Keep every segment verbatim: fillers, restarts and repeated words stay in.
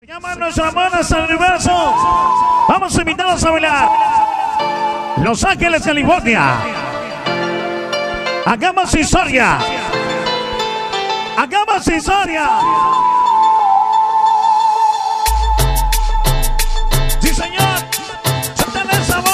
Llama a nuestras manos al universo. Vamos a invitarlos a bailar. Los Ángeles, California. Hagamos historia. Hagamos historia. Sí, señor. Suéltale el sabor.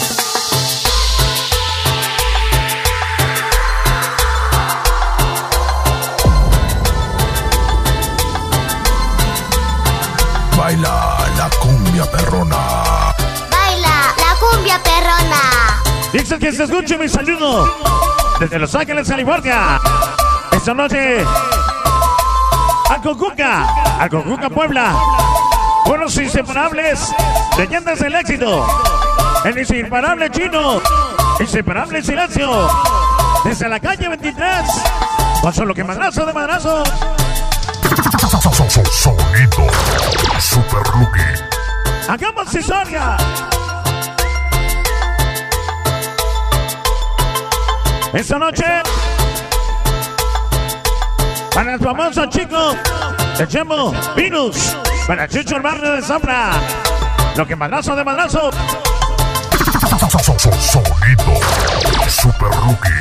Baila la cumbia perrona. Baila la cumbia perrona. Dice que se escuche mi saludo desde Los Ángeles, California. Esta noche a Cocuca, a Cocuca, Puebla. Buenos inseparables, leyendas del éxito. El inseparable Chino, inseparable Silencio. Desde la calle veintitrés, con solo que madrazo de madrazo. Sonido Super Lucky. Hagamos historia. Esta noche para el famoso chico de Chemo Venus, para Chicho el barrio de Zambra. Lo que madrazo de madrazo. Sonido Super Lucky.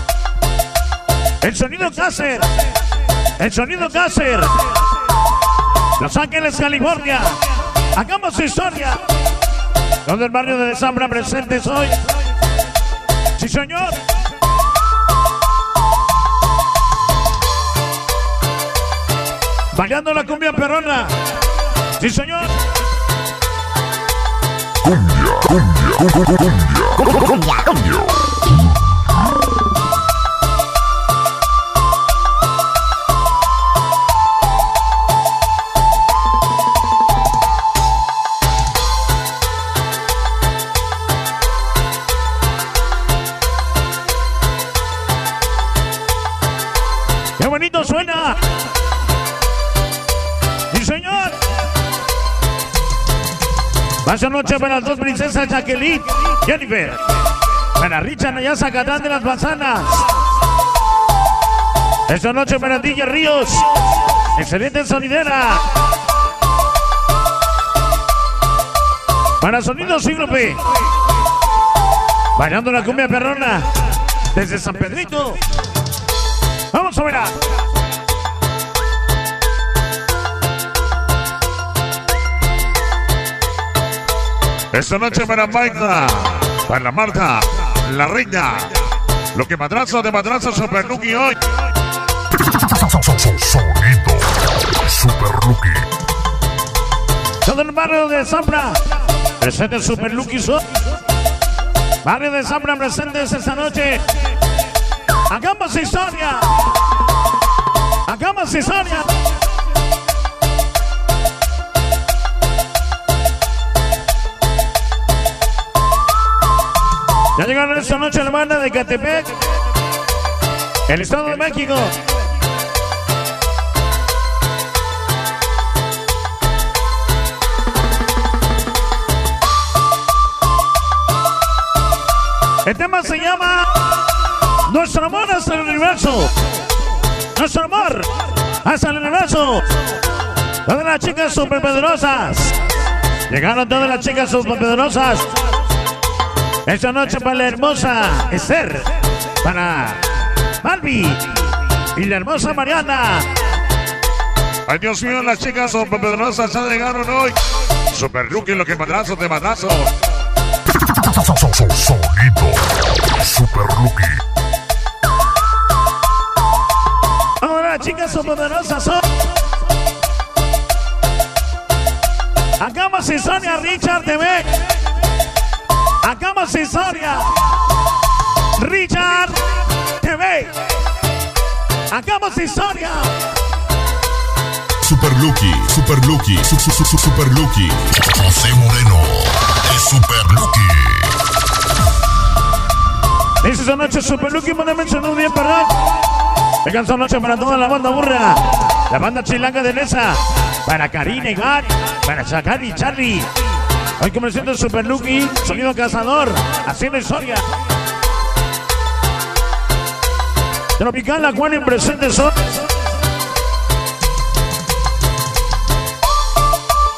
El sonido Cácer. El sonido Cácer. Los Ángeles, California. Hagamos historia. Donde el barrio de Zambra presentes hoy. Sí, señor. Bailando la cumbia perrona. Sí, señor. Cumbia, cumbia, cumbia, cumbia, cumbia, cumbia. ¡Qué bonito suena! ¡Sí, señor! Esta noche para las dos princesas Jacqueline, Jennifer. Para Richard allá Zacatán de las Manzanas. Esta noche para D J Ríos. Excelente sonidera. Para Sonido Cíclope. Bailando la cumbia perrona. Desde San Pedrito. Vamos a ver. Esta noche para Maika, para la Marta, la reina. Lo que madrazo de madrazo Super Lucky hoy. Sonido Super Lucky. Todo el barrio de Zambra presente Super Lucky Show. Barrio de Zambra presentes esta noche. Hagamos historia. Hagamos historia. Ya llegaron esta noche la banda de Catepec, el Estado de México. El tema se llama Nuestro amor hasta el universo. Nuestro amor hasta el universo. Todas las chicas superpoderosas. Llegaron todas las chicas superpoderosas. Esta noche para la hermosa Esther. Para Malvi. Y la hermosa Mariana. Ay, Dios mío, las chicas superpoderosas ya llegaron hoy. Super Lucky, lo que madrazo de madrazo. Sonido Super Lucky. Ahora las chicas superpoderosas son. Hagamos historia, Richard T V. Hagamos historia, Richard T V. Hagamos historia. Super Lucky, Super Lucky, su, su, su, Super Lucky. José Moreno es Super Lucky. Esta noche Super Lucky, mándame un saludo bien para. Vengan esta noche para toda la banda burra. La banda chilanga de Nesa. Para Karina y Gar. Para Chacari y Charlie. Hoy comenzando Super Lucky, sonido cazador, haciendo historia. Tropical, la cual en presente son.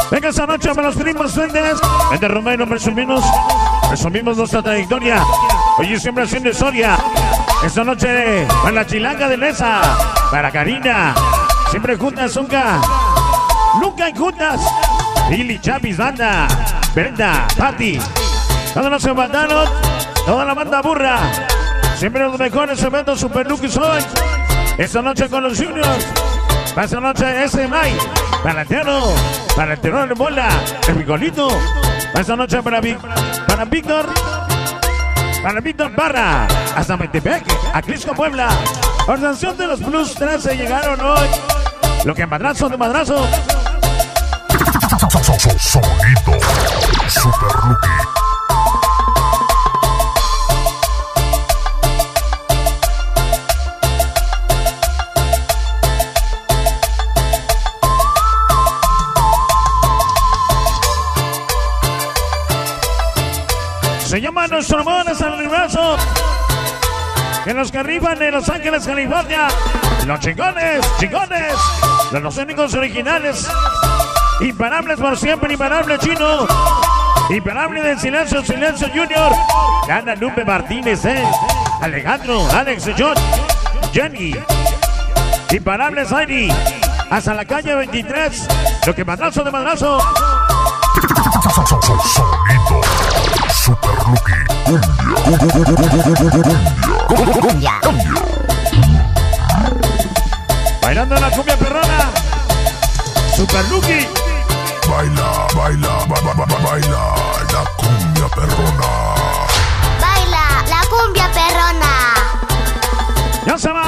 Venga esta noche para los primos duendes. Vente Romero, presumimos. Presumimos nuestra trayectoria. Hoy siempre haciendo historia. Esta noche para la chilanga de Nesa. Para Karina. Siempre juntas, nunca. Nunca hay juntas. Lili, Chavis, Banda. Brenda, Patti. Todos los bandanos. Toda la banda burra. Siempre los mejores eventos Super Lucky hoy. Esta noche con los juniors. Para esta noche ese May. Para el Tero. Para el Terror de Bola. El Picolito. Para esta noche para, para Víctor. Para Víctor Barra. Hasta Metepec. A Crisco Puebla. Organización de los Plus trece llegaron hoy. Lo que madrazo de madrazo. Sonido Super Lucky. Se llama Nuestro Amor es el Universo. Que los que arriban en Los Ángeles, California. Los chingones, chingones. Los, los únicos originales. Imparables por siempre, imparable Chino. Imparable del Silencio, Silencio Junior. Ana Lupe Martínez, eh. Alejandro, Alex, John, Jenny. Imparable Zairi. Hasta la calle veintitrés. Lo que madrazo de madrazo. Sonido Super Lucky. Cumbia. Cumbia. Bailando la cumbia perrona. Super Lucky. Baila, baila, ba, ba, ba, baila la cumbia perrona. Baila la cumbia perrona. Ya se va.